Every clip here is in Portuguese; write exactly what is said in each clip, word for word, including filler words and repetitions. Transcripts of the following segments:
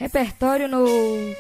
Repertório novo.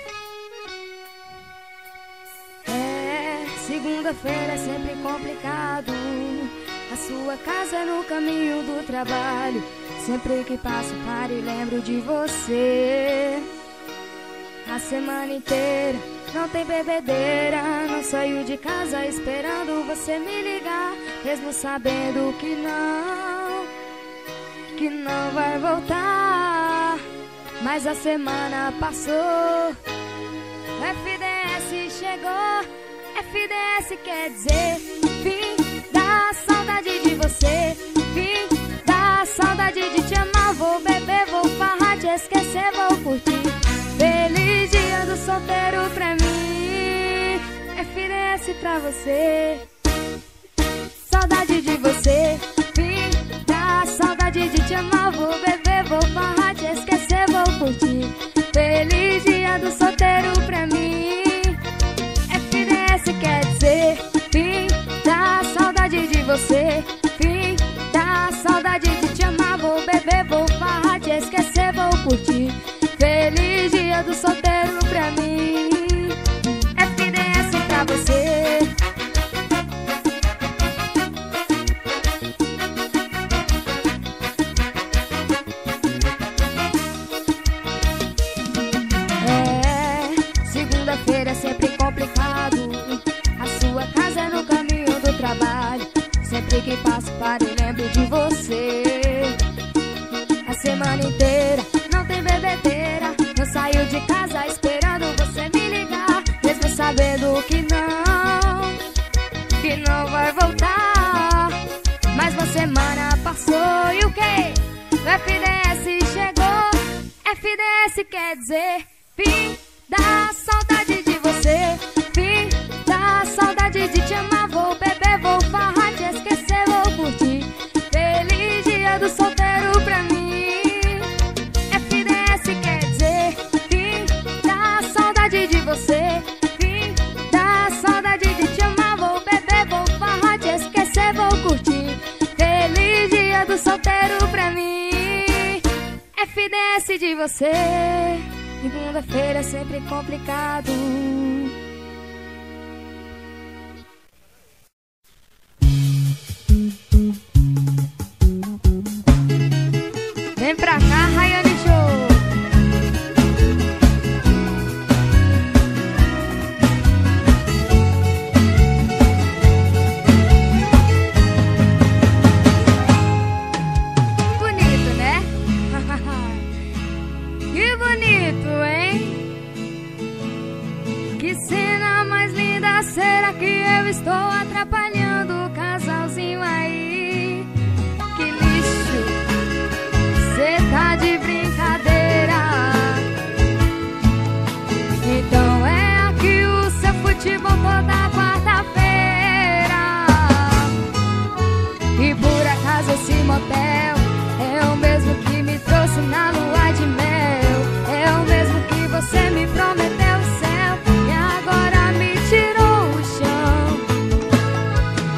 É, segunda-feira é sempre complicado. A sua casa é no caminho do trabalho. Sempre que passo, paro e lembro de você. A semana inteira não tem bebedeira. Não saio de casa esperando você me ligar, mesmo sabendo que não, que não vai voltar. Mas a semana passou, F D S chegou. F D S quer dizer fim da saudade de você, fim da saudade de te amar. Vou beber, vou farrar, te esquecer, vou curtir. Feliz dia do solteiro pra mim. F D S pra você. Saudade de você, fim da saudade de te amar. Vou beber, vou farrar, te esquecer, vou curtir. Feliz dia do solteiro pra mim. F D S quer dizer fim da saudade de você, fim da saudade de te amar. Vou beber, vou farrar, te esquecer, vou curtir. Feliz dia do solteiro pra mim. F D S pra você. É, segunda-feira é sempre complicado. A sua casa é no caminho do trabalho. Sempre que passo, paro e lembro de você. A semana inteira não tem bebedeira. Não saio de casa esperando você me ligar, mesmo sabendo que não, que não vai voltar. Mas uma semana passou e o que? O F D S chegou. F D S quer dizer fim da saudade de você, fim da saudade de te amar. Vou beber, vou farrar, te esquecer, vou curtir. Feliz dia do solteiro pra mim. F D S quer dizer fim da saudade de você, fim da saudade de te amar. Vou beber, vou farrar, te esquecer, vou curtir. Feliz dia do solteiro pra mim. F D S de você. Segunda-feira é sempre complicado. Vem pra cá, Rayane Show. Bonito, né? Que bonito, hein? Que cena mais linda. Será que eu estou atrapalhando o casalzinho aí? Que lixo, cê tá de brincadeira. Então é aqui o seu futebol toda quarta-feira. E por acaso esse motel é o mesmo que me trouxe na lua de mel. É o mesmo que você me prometeu o céu e agora me tirou o chão.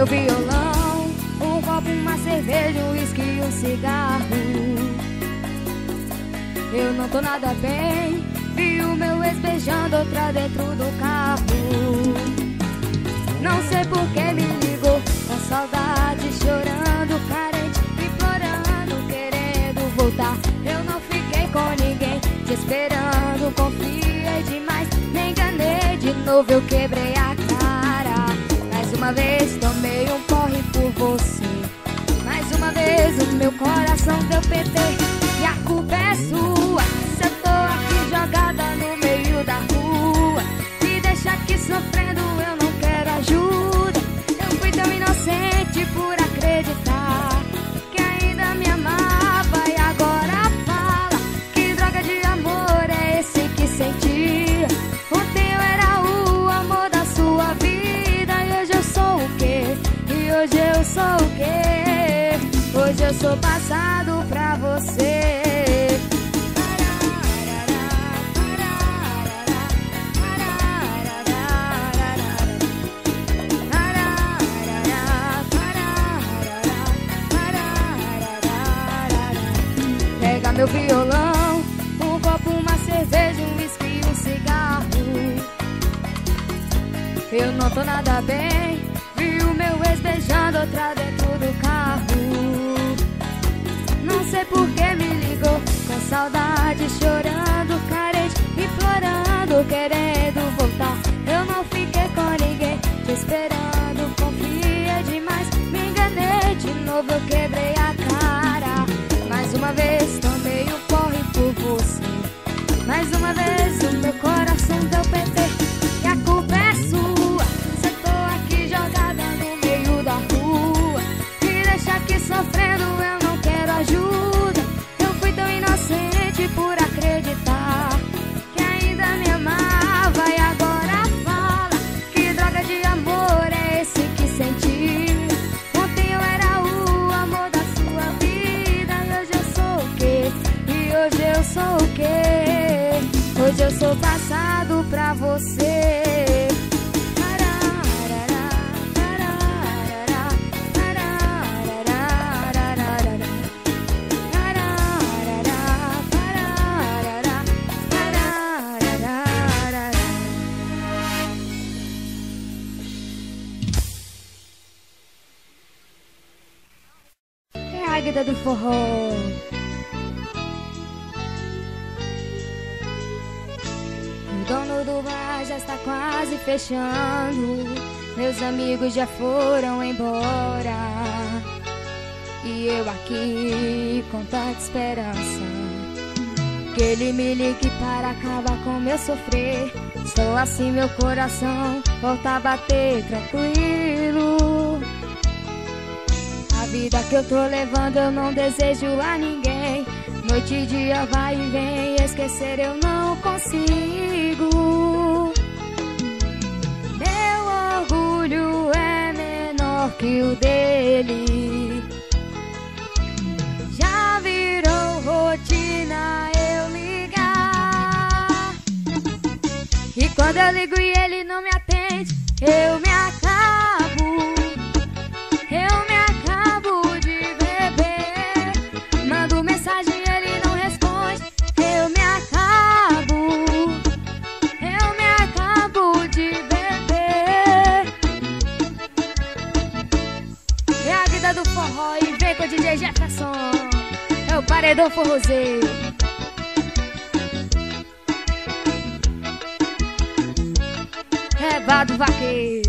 meu violão, um copo, uma cerveja, um uísque e um cigarro. Eu não tô nada bem, vi o meu ex beijando outra dentro do carro. Não sei por que me ligou, com saudade, chorando, carente, implorando, querendo voltar. Eu não fiquei com ninguém, te esperando, confiei demais, me enganei de novo, eu quebrei a cara. Mais uma vez tomei um porre por você, mais uma vez o meu coração deu P T. E a culpa é sua, se eu tô aqui jogada no meio da rua, me deixa aqui sofrendo, eu não quero ajuda. Eu fui tão inocente por acreditar que ainda me amava, e agora fala, que droga de amor é esse que sentia? Ontem eu era o amor da sua vida, e hoje eu sou o quê? E hoje eu sou o quê? Hoje eu sou passado pra você. Pega meu violão, um copo, uma cerveja, um uísque e um cigarro. Eu não tô nada bem, vi o meu ex beijando outra dentro do carro. Não sei por que me ligou, com saudade, chorando, carente, implorando, querendo voltar. Eu não fiquei com ninguém, te esperando, confiei demais, me enganei de novo, eu quebrei a cara. Mais uma vez tomei um porre por você, mais uma vez o meu coração deu P T. E a culpa é sua, se eu tô aqui jogada no meio da rua, me deixa aqui sofrendo, eu não quero ajuda. Eu fui tão inocente por acreditar que ainda me amava, e agora fala, que droga de amor é esse que senti? Ontem eu era o amor da sua vida, e hoje eu sou o quê? E hoje eu sou o quê? Hoje eu sou passado pra você. É a Águida do forró. O dono do bar já está quase fechando, meus amigos já foram embora, e eu aqui com tanta esperança que ele me ligue para acabar com meu sofrer. Só assim meu coração volta a bater tranquilo. A vida que eu tô levando eu não desejo a ninguém. Noite e dia vai e vem, esquecer eu não consigo. Meu orgulho é menor que o dele, já virou rotina eu ligar, e quando eu ligo e ele não me atende, eu me acabo. Eu me acabo de beber, mando mensagem, ele não responde, eu me acabo. Eu me acabo de beber. É a vida do forró e vem com o D J Jefferson, é o paredão forrozeiro. É Vado Vaqueiro.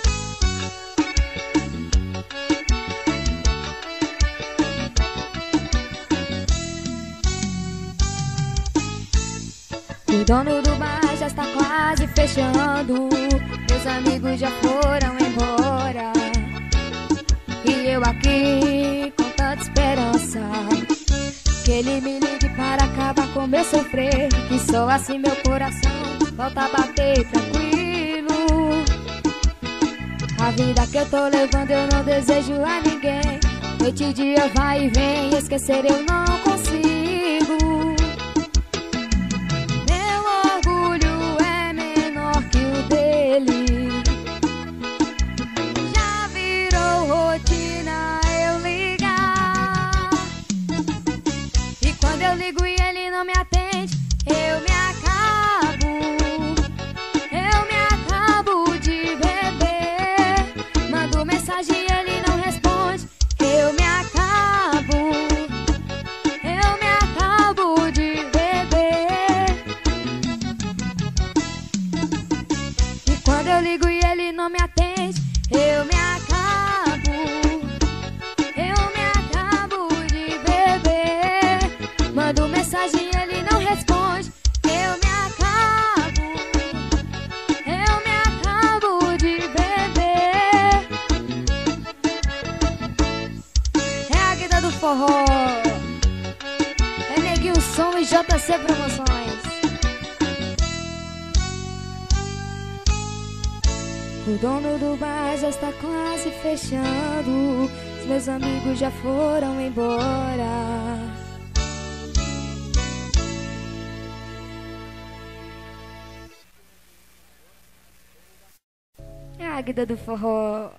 O dono do bar já está quase fechando, meus amigos já foram embora, e eu aqui com tanta esperança que ele me ligue para acabar com meu sofrer, que só assim meu coração volta a bater tranquilo. A vida que eu tô levando eu não desejo a ninguém. Noite e dia vai e vem, esquecer eu não consigo. não me atende, eu me acabo. Eu me acabo de beber. Mando mensagem e ele não responde, eu me acabo. Eu me acabo de beber. E quando eu ligo e ele não me atende, eu me acabo. Eu me acabo de beber. Mando mensagem e ele não responde, eu me acabo. Eu me acabo de beber. É a Guida do Forró, é Neguinho Som e J C Promoções. O dono do bar já está quase fechando, os meus amigos já foram embora. É a Guida do Forró.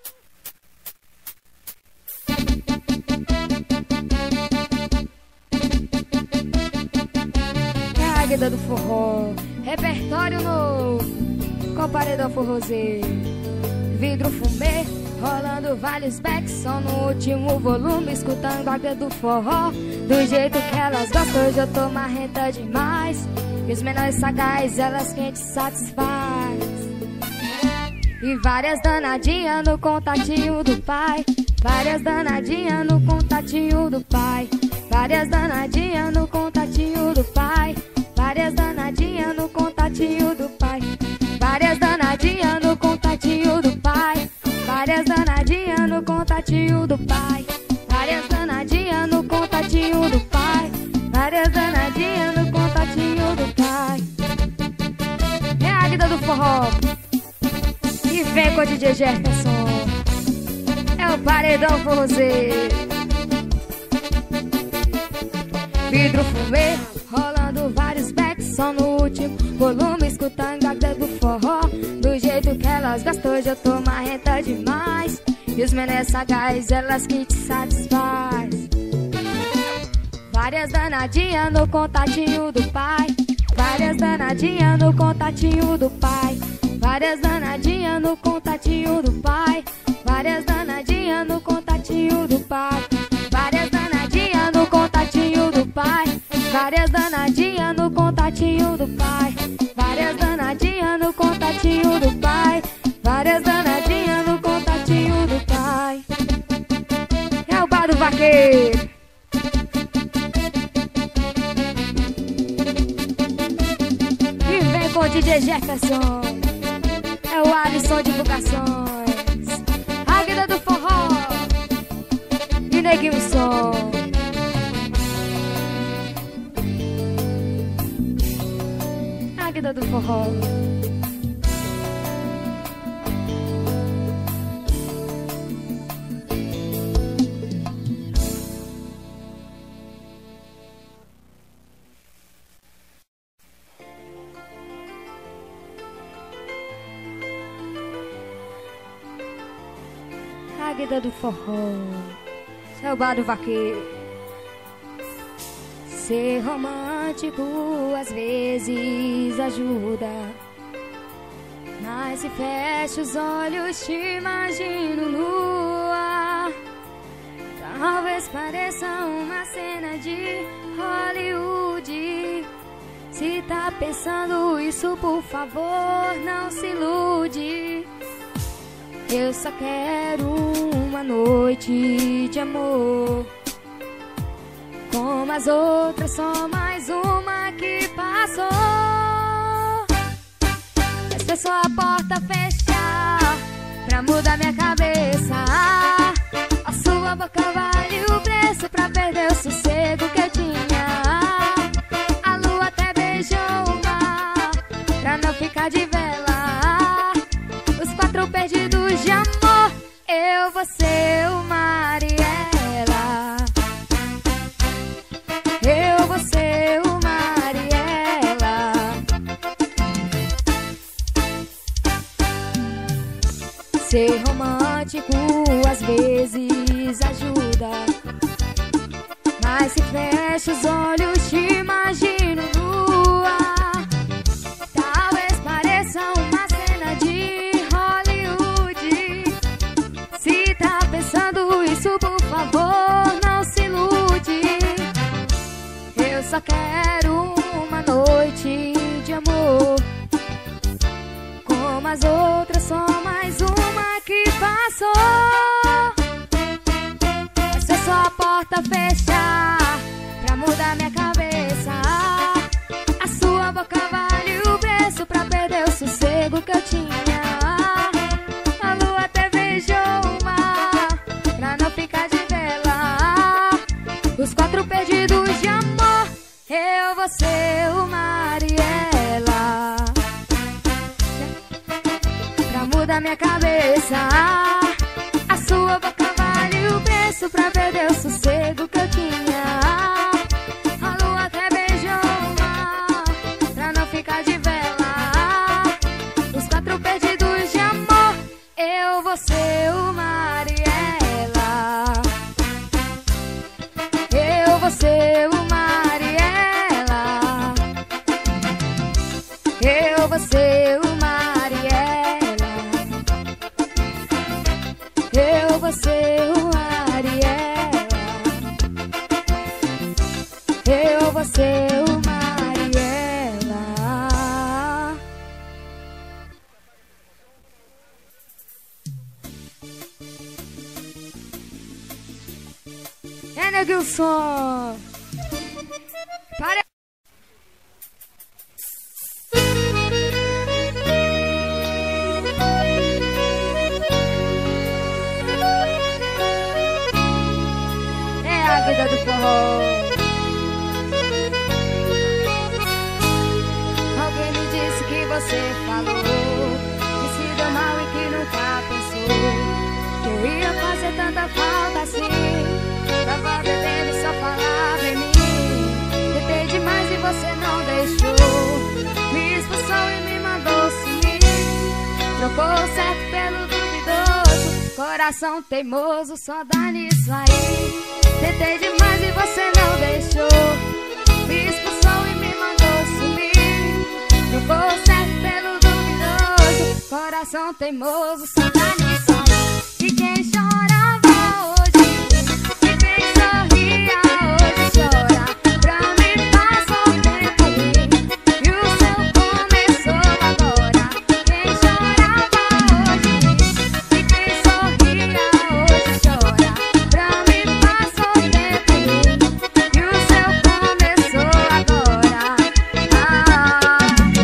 É a Guida do Forró. Repertório novo com paredão forrozeiro. Vidro fumê, rolando vários backs, só no último volume, escutando a Guida do Forró. Do jeito que elas gostam, hoje eu tô marrenta demais. E os menores sagazes, elas quem te satisfaz. E várias danadinhas no contatinho do pai. Várias danadinhas no contatinho do pai. Várias danadinhas no contatinho do pai. Várias danadinhas no contatinho do pai. Várias danadinhas no contatinho do pai. Várias danadinhas no contatinho do pai. Várias danadinhas no contatinho do pai. Várias danadinhas no contatinho do pai. É a Guida do Forró. E vem com o D J Jefferson. É o paredão forrozeiro. Vidro fumê, rolando vários backs, só no último volume, escutando a Guida do Forró. Do jeito que elas gostam, hoje eu tô marrenta demais. E os menores sagazes, elas que te satisfaz. Várias danadinhas no contatinho do pai. Várias danadinhas no contatinho do pai. Várias danadinhas no contatinho do pai. Várias danadinhas no contatinho do pai. Várias danadinhas no contatinho do pai. Várias danadinhas no contatinho do pai. Várias danadinhas no contatinho do pai. Várias danadinhas no contatinho do pai. É o bar do vaqueiro. E vem com o D J Jefferson. É o Alisson Divulgações. A Guida do Forró e Neguinho Som. A Guida do Forró. A Guida do Forró. É o bar do vaqueiro. Ser romântico às vezes ajuda, mas se fecho os olhos te imagino nua. Talvez pareça uma cena de Hollywood. Se tá pensando isso, por favor, não se ilude. Eu só quero uma noite de amor, como as outras, só mais uma que passou. Mas foi só a porta fechar pra mudar minha cabeça. A sua boca vale o preço pra perder o sossego que eu tinha. A lua até beijou o mar pra não ficar de vela. Os quatro perdidos de amor, eu, você, o mar e ela. Eu, você, o mar e ela. Ser romântico às vezes ajuda, Mas se fecho os olhos, te imagino nua. Talvez pareça uma cena de Hollywood. Se tá pensando isso, por favor, não se ilude. Eu só quero uma noite de amor, como as outras, só mais uma que passou. Vai ser só a porta fechar pra mudar minha cabeça. A sua boca vale o preço pra perder o sossego que eu tinha. A lua até beijou o mar pra não ficar de vela. Os quatro perdidos de amor, eu, você, o mar e ela. Pra mudar minha cabeça. A sua boca vale o preço pra perder o sossego que eu tinha. A lua até beijou o mar pra não ficar de vela. Os quatro perdidos de amor, eu, você, o mar e ela. Eu, você, o mar e ela. Eu, você, o mar e ela. Eu, você, o mar e ela. Eu, você, o mar e ela. É, Neguilson. Para. É a vida do forró. Alguém me disse que você falou que se deu mal e que nunca pensou que eu ia fazer tanta falta assim. Tava bebendo e só falava em mim. Tentei demais e você não deixou. Me expulsou e me mandou sumir. Trocou o certo pelo duvidoso. Coração teimoso, só dá nisso aí. Tentei demais e você não deixou. Me expulsou e me mandou sumir. Trocou o certo pelo duvidoso. Coração teimoso, só dá nisso aí. E quem chorava hoje, e quem sorria hoje chora. Pra mim passou o tempo ruim e o seu começou agora. Quem chorava hoje, e quem sorria hoje chora. Pra mim passou o tempo ruim e o seu começou agora. Ah,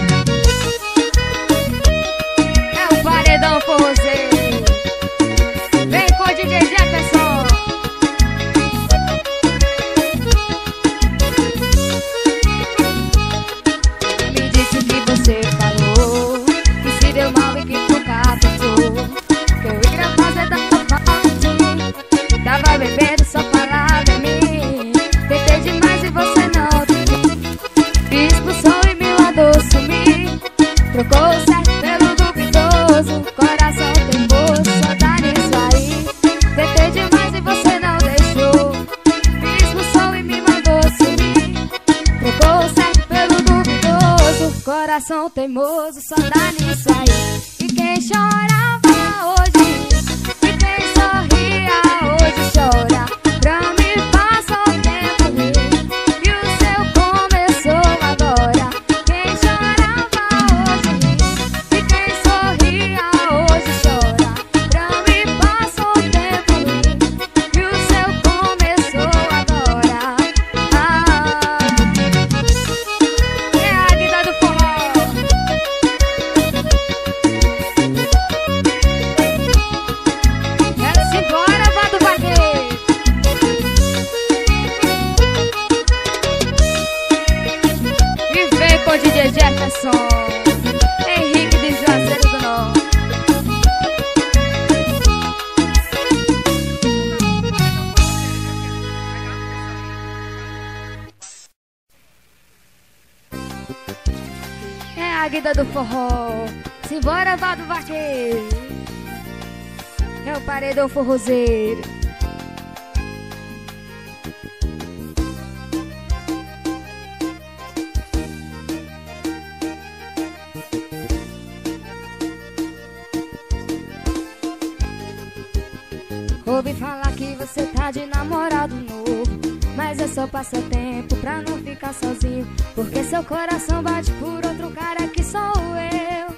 é o paredão forrozeiro. Vem com o D J Jefferson. Me disse que você falou que se deu mal e que nunca pensou que eu ia fazer tanta falta assim. Tava bebendo, só falava em mim. Tentei demais e você não deixou. Me expulsou e me mandou sumir. Trocou o certo pelo duvidoso. Coração teimoso, só dá nisso aí. Tentei demais e você não deixou. Me expulsou e me mandou sumir. Trocou o certo pelo duvidoso. Coração teimoso, só dá nisso aí. E quem chorava hoje, e quem sorria hoje chora. Pra mim passou o tempo ruim e o seu começou agora. Quem chorava hoje, e quem sorria hoje chora. Pra mim passou o tempo ruim e o seu começou agora. Ah, é a vida do forró. Quero-se embora, vá do vaqueiro. E vem com o D J Jefferson, Henrique de Juazeiro do Norte. É a guida do forró. Simbora, vá do vaqueiro. É o paredão forrozeiro. Ouvi falar que você tá de namorado novo, mas é só passatempo pra não ficar sozinho, porque seu coração bate por outro cara que sou eu.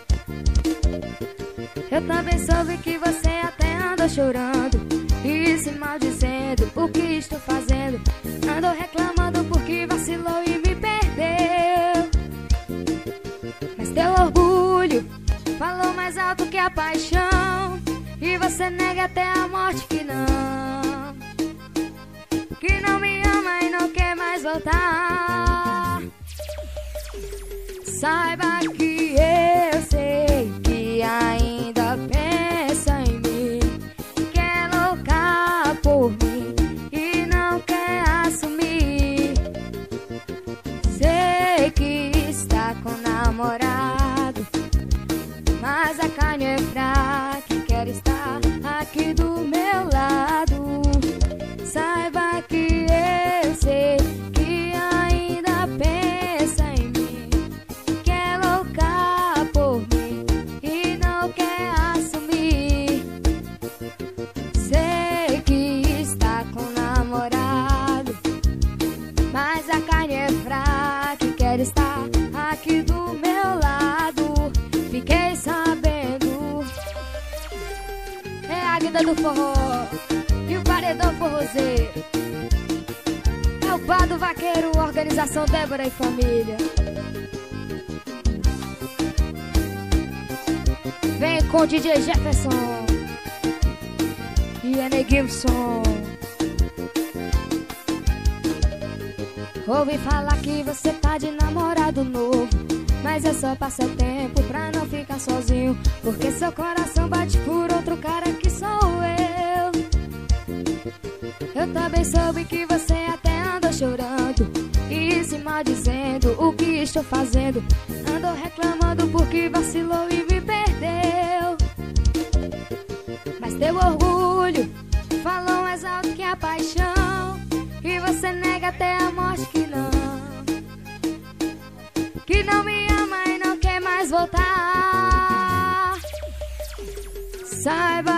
Eu também soube que você até anda chorando e se maldizendo o que estou fazendo. Andou reclamando porque vacilou e me perdeu. Mas teu orgulho falou mais alto que a paixão, e você nega até a morte que não, que não me ama e não quer mais voltar. Saiba que eu sei que ainda pensa em mim, que é louca por mim e não quer assumir. Sei que está com namorado, mas a carne é fraca e quer estar aqui do meu lado. Saiba que eu sei que ainda pensa em mim, que é louca por mim e não quer assumir. Sei que está com namorado, mas a carne é fraca e quer estar aqui do meu lado. Fiquei sabendo. É a Águida do Forró e o Paredão Forrozeiro. É o Bar do Vaqueiro, organização Débora e família. Vem com o D J Jefferson e N. Gibson. Ouvi falar que você tá de namorado novo, mas é só passatempo pra não ficar sozinho, porque seu coração bate por outro cara que sou eu. Eu também soube que você até andou chorando e se maldizendo o que estou fazendo. Andou reclamando porque vacilou e me perdeu. Mas teu orgulho falou mais alto que a paixão, e você nega até a morte que não, que não me ama e não quer mais voltar. Saiba